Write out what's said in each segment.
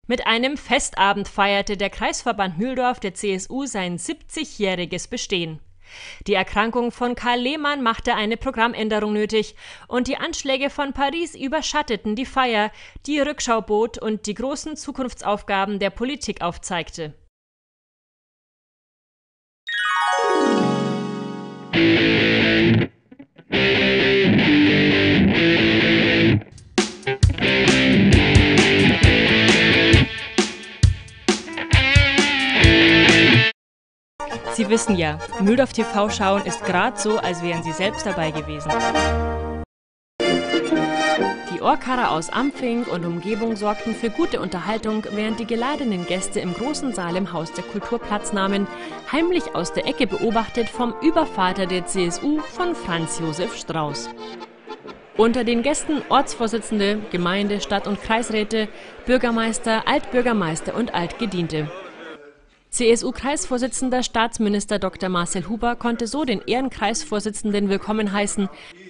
Mit einem Festabend feierte der Kreisverband Mühldorf der CSU sein 70-jähriges Bestehen. Die Erkrankung von Karl Lehmann machte eine Programmänderung nötig und die Anschläge von Paris überschatteten die Feier, die Rückschau bot und die großen Zukunftsaufgaben der Politik aufzeigte. Sie wissen ja, Mühldorf TV schauen ist gerade so, als wären Sie selbst dabei gewesen. Die Orkarer aus Ampfing und Umgebung sorgten für gute Unterhaltung, während die geladenen Gäste im großen Saal im Haus der Kultur Platz nahmen, heimlich aus der Ecke beobachtet vom Übervater der CSU, von Franz Josef Strauß. Unter den Gästen Ortsvorsitzende, Gemeinde-, Stadt- und Kreisräte, Bürgermeister, Altbürgermeister und Altgediente. CSU-Kreisvorsitzender Staatsminister Dr. Marcel Huber konnte so den Ehrenkreisvorsitzenden willkommen heißen,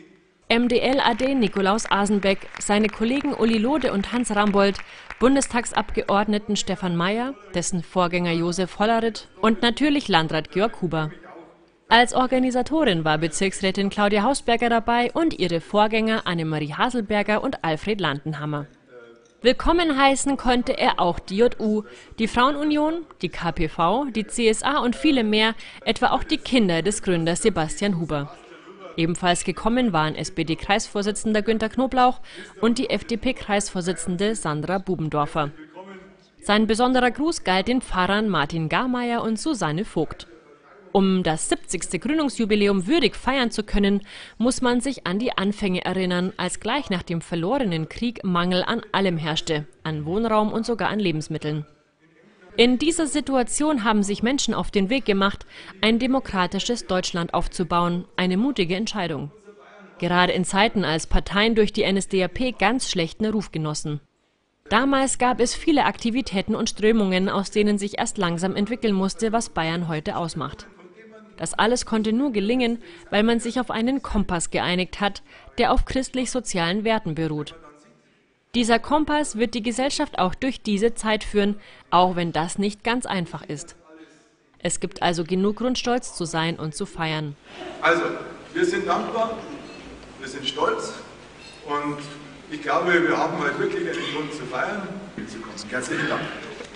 MdL-AD Nikolaus Asenbeck, seine Kollegen Uli Lode und Hans Rambold, Bundestagsabgeordneten Stefan Mayer, dessen Vorgänger Josef Hollerith und natürlich Landrat Georg Huber. Als Organisatorin war Bezirksrätin Claudia Hausberger dabei und ihre Vorgänger Annemarie Haselberger und Alfred Landenhammer. Willkommen heißen konnte er auch die JU, die Frauenunion, die KPV, die CSA und viele mehr, etwa auch die Kinder des Gründers Sebastian Huber. Ebenfalls gekommen waren SPD-Kreisvorsitzender Günter Knoblauch und die FDP-Kreisvorsitzende Sandra Bubendorfer. Sein besonderer Gruß galt den Pfarrern Martin Garmeier und Susanne Vogt. Um das 70. Gründungsjubiläum würdig feiern zu können, muss man sich an die Anfänge erinnern, als gleich nach dem verlorenen Krieg Mangel an allem herrschte, an Wohnraum und sogar an Lebensmitteln. In dieser Situation haben sich Menschen auf den Weg gemacht, ein demokratisches Deutschland aufzubauen, eine mutige Entscheidung. Gerade in Zeiten, als Parteien durch die NSDAP ganz schlechten Ruf genossen. Damals gab es viele Aktivitäten und Strömungen, aus denen sich erst langsam entwickeln musste, was Bayern heute ausmacht. Das alles konnte nur gelingen, weil man sich auf einen Kompass geeinigt hat, der auf christlich-sozialen Werten beruht. Dieser Kompass wird die Gesellschaft auch durch diese Zeit führen, auch wenn das nicht ganz einfach ist. Es gibt also genug Grund, stolz zu sein und zu feiern. Also, wir sind dankbar, wir sind stolz und ich glaube, wir haben heute wirklich einen Grund zu feiern. Herzlichen Dank.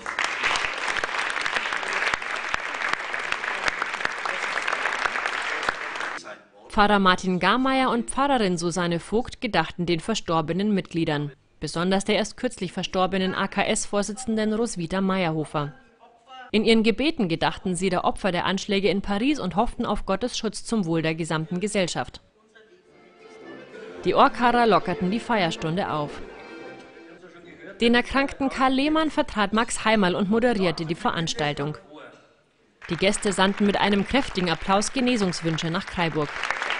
Pfarrer Martin Garmeier und Pfarrerin Susanne Vogt gedachten den verstorbenen Mitgliedern, besonders der erst kürzlich verstorbenen AKS-Vorsitzenden Roswitha Meyerhofer. In ihren Gebeten gedachten sie der Opfer der Anschläge in Paris und hofften auf Gottes Schutz zum Wohl der gesamten Gesellschaft. Die Orkarer lockerten die Feierstunde auf. Den erkrankten Karl Lehmann vertrat Max Heimerl und moderierte die Veranstaltung. Die Gäste sandten mit einem kräftigen Applaus Genesungswünsche nach Kraiburg.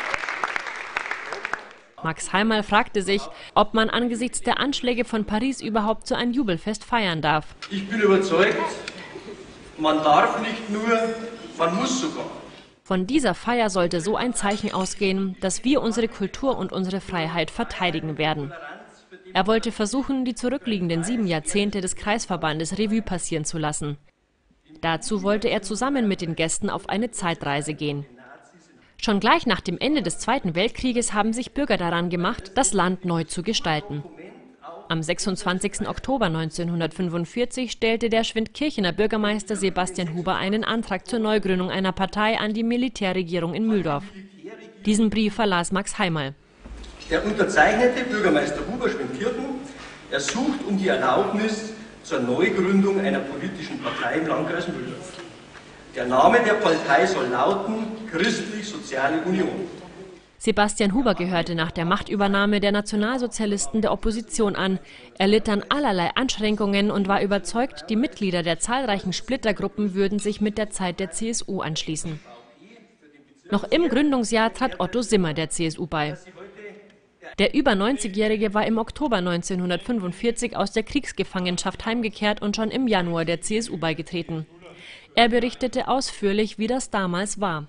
Max Heimerl fragte sich, ob man angesichts der Anschläge von Paris überhaupt so ein Jubelfest feiern darf. Ich bin überzeugt, man darf nicht nur, man muss sogar. Von dieser Feier sollte so ein Zeichen ausgehen, dass wir unsere Kultur und unsere Freiheit verteidigen werden. Er wollte versuchen, die zurückliegenden 7 Jahrzehnte des Kreisverbandes Revue passieren zu lassen. Dazu wollte er zusammen mit den Gästen auf eine Zeitreise gehen. Schon gleich nach dem Ende des Zweiten Weltkrieges haben sich Bürger daran gemacht, das Land neu zu gestalten. Am 26. Oktober 1945 stellte der Schwindkirchener Bürgermeister Sebastian Huber einen Antrag zur Neugründung einer Partei an die Militärregierung in Mühldorf. Diesen Brief verlas Max Heimerl. Der unterzeichnete Bürgermeister Huber Schwindkirchen ersucht um die Erlaubnis zur Neugründung einer politischen Partei im Landkreis Mühldorf. Der Name der Partei soll lauten Christlich-Soziale Union. Sebastian Huber gehörte nach der Machtübernahme der Nationalsozialisten der Opposition an. Er litt an allerlei Einschränkungen und war überzeugt, die Mitglieder der zahlreichen Splittergruppen würden sich mit der Zeit der CSU anschließen. Noch im Gründungsjahr trat Otto Simmer der CSU bei. Der über 90-Jährige war im Oktober 1945 aus der Kriegsgefangenschaft heimgekehrt und schon im Januar der CSU beigetreten. Er berichtete ausführlich, wie das damals war.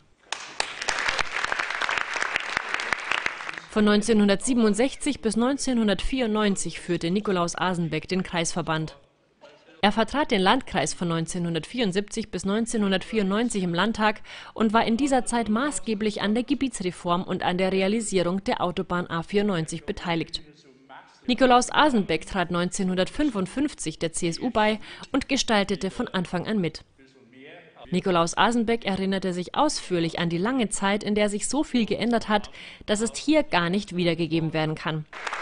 Von 1967 bis 1994 führte Nikolaus Asenbeck den Kreisverband. Er vertrat den Landkreis von 1974 bis 1994 im Landtag und war in dieser Zeit maßgeblich an der Gebietsreform und an der Realisierung der Autobahn A94 beteiligt. Nikolaus Asenbeck trat 1955 der CSU bei und gestaltete von Anfang an mit. Nikolaus Asenbeck erinnerte sich ausführlich an die lange Zeit, in der sich so viel geändert hat, dass es hier gar nicht wiedergegeben werden kann.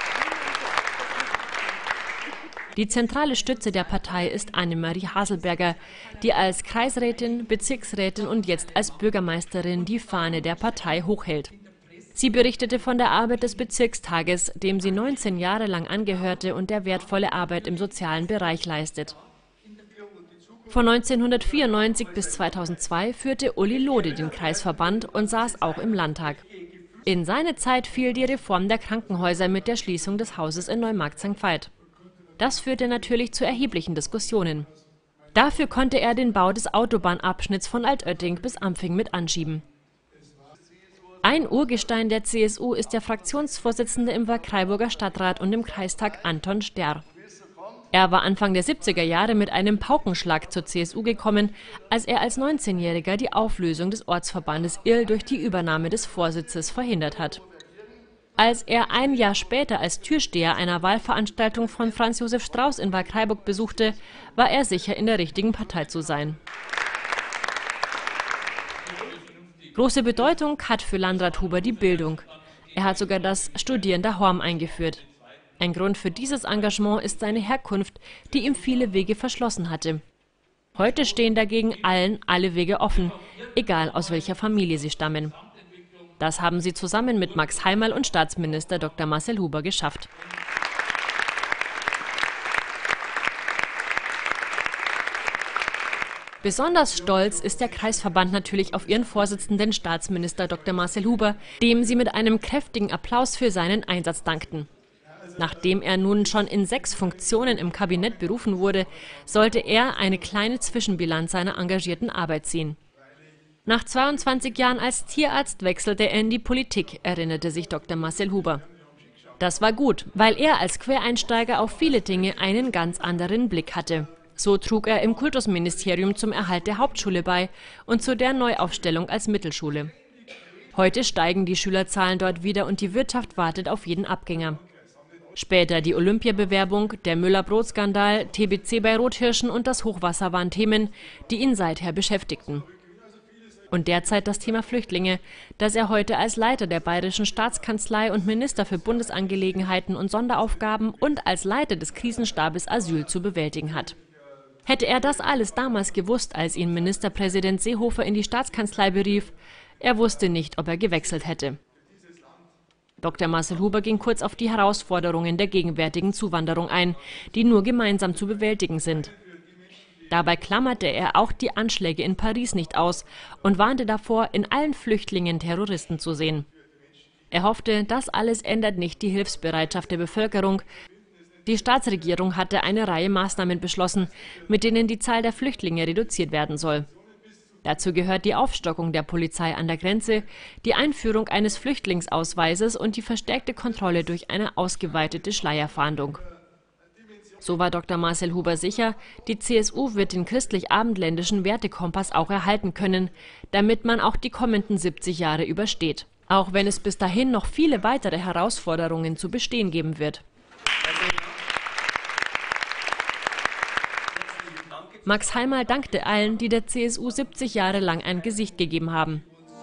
Die zentrale Stütze der Partei ist Annemarie Haselberger, die als Kreisrätin, Bezirksrätin und jetzt als Bürgermeisterin die Fahne der Partei hochhält. Sie berichtete von der Arbeit des Bezirkstages, dem sie 19 Jahre lang angehörte und der wertvolle Arbeit im sozialen Bereich leistet. Von 1994 bis 2002 führte Uli Lode den Kreisverband und saß auch im Landtag. In seine Zeit fiel die Reform der Krankenhäuser mit der Schließung des Hauses in Neumarkt St. Veit. Das führte natürlich zu erheblichen Diskussionen. Dafür konnte er den Bau des Autobahnabschnitts von Altötting bis Ampfing mit anschieben. Ein Urgestein der CSU ist der Fraktionsvorsitzende im Wakraiburger Stadtrat und im Kreistag Anton Sterr. Er war Anfang der 70er Jahre mit einem Paukenschlag zur CSU gekommen, als er als 19-Jähriger die Auflösung des Ortsverbandes Irl durch die Übernahme des Vorsitzes verhindert hat. Als er ein Jahr später als Türsteher einer Wahlveranstaltung von Franz Josef Strauß in Wakraiburg besuchte, war er sicher, in der richtigen Partei zu sein. Große Bedeutung hat für Landrat Huber die Bildung. Er hat sogar das Studieren daheim eingeführt. Ein Grund für dieses Engagement ist seine Herkunft, die ihm viele Wege verschlossen hatte. Heute stehen dagegen allen alle Wege offen, egal aus welcher Familie sie stammen. Das haben sie zusammen mit Max Heimerl und Staatsminister Dr. Marcel Huber geschafft. Besonders stolz ist der Kreisverband natürlich auf ihren Vorsitzenden Staatsminister Dr. Marcel Huber, dem sie mit einem kräftigen Applaus für seinen Einsatz dankten. Nachdem er nun schon in 6 Funktionen im Kabinett berufen wurde, sollte er eine kleine Zwischenbilanz seiner engagierten Arbeit ziehen. Nach 22 Jahren als Tierarzt wechselte er in die Politik, erinnerte sich Dr. Marcel Huber. Das war gut, weil er als Quereinsteiger auf viele Dinge einen ganz anderen Blick hatte. So trug er im Kultusministerium zum Erhalt der Hauptschule bei und zu der Neuaufstellung als Mittelschule. Heute steigen die Schülerzahlen dort wieder und die Wirtschaft wartet auf jeden Abgänger. Später die Olympiabewerbung, der Müller-Brot-Skandal, TBC bei Rothirschen und das Hochwasser waren Themen, die ihn seither beschäftigten. Und derzeit das Thema Flüchtlinge, das er heute als Leiter der Bayerischen Staatskanzlei und Minister für Bundesangelegenheiten und Sonderaufgaben und als Leiter des Krisenstabes Asyl zu bewältigen hat. Hätte er das alles damals gewusst, als ihn Ministerpräsident Seehofer in die Staatskanzlei berief, er wusste nicht, ob er gewechselt hätte. Dr. Marcel Huber ging kurz auf die Herausforderungen der gegenwärtigen Zuwanderung ein, die nur gemeinsam zu bewältigen sind. Dabei klammerte er auch die Anschläge in Paris nicht aus und warnte davor, in allen Flüchtlingen Terroristen zu sehen. Er hoffte, das alles ändert nicht die Hilfsbereitschaft der Bevölkerung. Die Staatsregierung hatte eine Reihe Maßnahmen beschlossen, mit denen die Zahl der Flüchtlinge reduziert werden soll. Dazu gehört die Aufstockung der Polizei an der Grenze, die Einführung eines Flüchtlingsausweises und die verstärkte Kontrolle durch eine ausgeweitete Schleierfahndung. So war Dr. Marcel Huber sicher, die CSU wird den christlich-abendländischen Wertekompass auch erhalten können, damit man auch die kommenden 70 Jahre übersteht. Auch wenn es bis dahin noch viele weitere Herausforderungen zu bestehen geben wird. Max Heimerl dankte allen, die der CSU 70 Jahre lang ein Gesicht gegeben haben.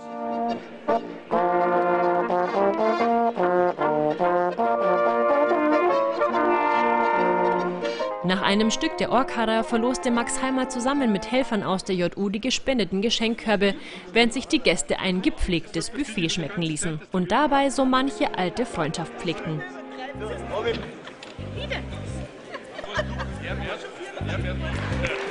Nach einem Stück der Orkara verloste Max Heimerl zusammen mit Helfern aus der JU die gespendeten Geschenkkörbe, während sich die Gäste ein gepflegtes Buffet schmecken ließen und dabei so manche alte Freundschaft pflegten. Ja,